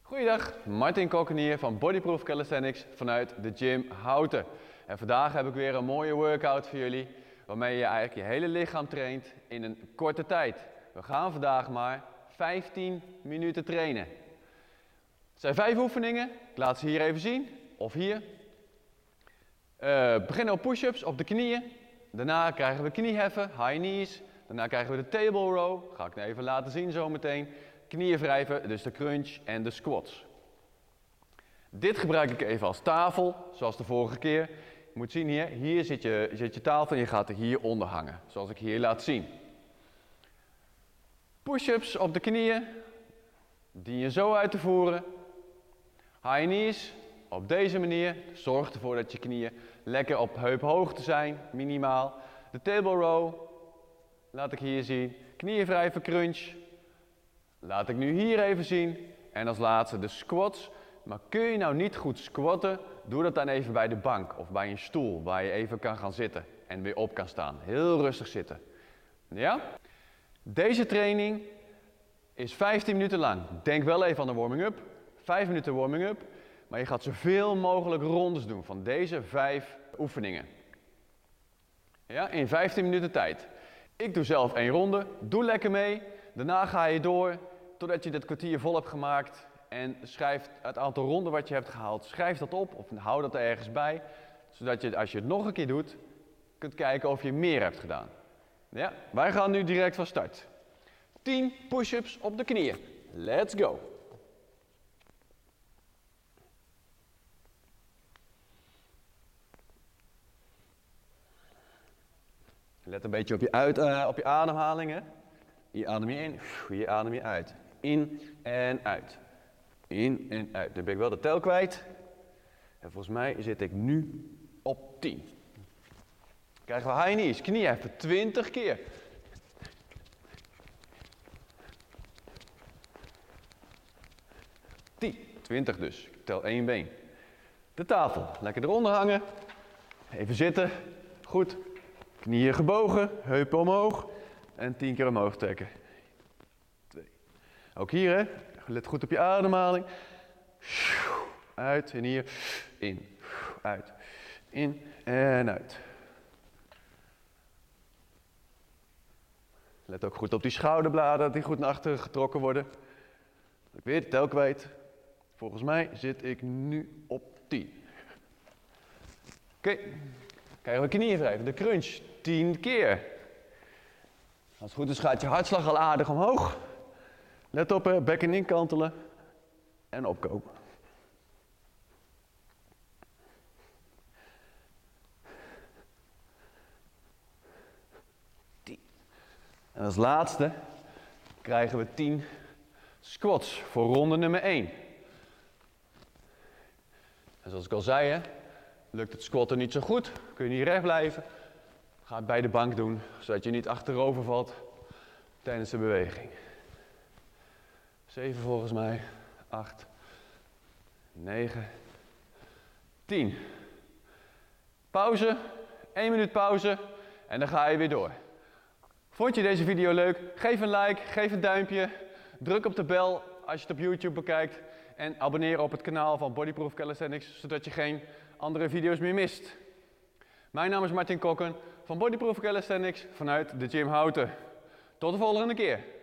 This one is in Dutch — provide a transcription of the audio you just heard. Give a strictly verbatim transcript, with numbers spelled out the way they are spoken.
Goeiedag, Martin Kokken hier van Bodyproof Calisthenics vanuit de gym Houten. En vandaag heb ik weer een mooie workout voor jullie, waarmee je eigenlijk je hele lichaam traint in een korte tijd. We gaan vandaag maar vijftien minuten trainen. Het zijn vijf oefeningen, ik laat ze hier even zien, of hier. Uh, beginnen op push-ups op de knieën. Daarna krijgen we knieheffen, high knees. Daarna krijgen we de table row, ga ik nu even laten zien zometeen. Knieën wrijven, dus de crunch en de squats. Dit gebruik ik even als tafel, zoals de vorige keer. Je moet zien hier, hier zit je, zit je tafel en je gaat er hieronder hangen, zoals ik hier laat zien. Push-ups op de knieën, dien je zo uit te voeren. High knees, op deze manier, zorg ervoor dat je knieën lekker op heuphoogte zijn, minimaal. De table row, laat ik hier zien. Knieën wrijven, crunch. Laat ik nu hier even zien. En als laatste de squats. Maar kun je nou niet goed squatten, doe dat dan even bij de bank of bij een stoel waar je even kan gaan zitten en weer op kan staan. Heel rustig zitten. Ja? Deze training is vijftien minuten lang. Denk wel even aan de warming-up. vijf minuten warming-up. Maar je gaat zoveel mogelijk rondes doen van deze vijf oefeningen. Ja, in vijftien minuten tijd. Ik doe zelf één ronde. Doe lekker mee. Daarna ga je door totdat je dit kwartier vol hebt gemaakt. En schrijf het aantal ronden wat je hebt gehaald. Schrijf dat op of hou dat er ergens bij. Zodat je, als je het nog een keer doet, kunt kijken of je meer hebt gedaan. Ja, wij gaan nu direct van start. tien push-ups op de knieën. Let's go! Let een beetje op je, uit, uh, op je ademhalingen. Hier adem je in, hier adem je uit. In en uit. In en uit. Dan ben ik wel de tel kwijt. En volgens mij zit ik nu op tien. Krijgen we high knees, knieën even twintig keer. tien, twintig dus. Ik tel één been. De tafel, lekker eronder hangen. Even zitten. Goed. Knieën gebogen, heupen omhoog en tien keer omhoog trekken. Twee. Ook hier, hè? Let goed op je ademhaling. Uit en hier. In. Uit. In en uit. Let ook goed op die schouderbladen, dat die goed naar achteren getrokken worden. Ik weer de tel kwijt. Volgens mij zit ik nu op tien. Oké. Okay. Krijgen we knieën wrijven, de crunch, tien keer. Als het goed is gaat je hartslag al aardig omhoog. Let op, hè, bekken inkantelen en opkomen. tien. En als laatste krijgen we tien squats voor ronde nummer één. En zoals ik al zei, hè, lukt het squatten niet zo goed, kun je niet recht blijven. Ga het bij de bank doen, zodat je niet achterover valt tijdens de beweging. zeven volgens mij, acht, negen, tien. Pauze, één minuut pauze en dan ga je weer door. Vond je deze video leuk? Geef een like, geef een duimpje, druk op de bel als je het op YouTube bekijkt en abonneer op het kanaal van Bodyproof Calisthenics, zodat je geen andere video's meer mist. Mijn naam is Martin Kokken van Bodyproof Calisthenics vanuit de gym Houten. Tot de volgende keer.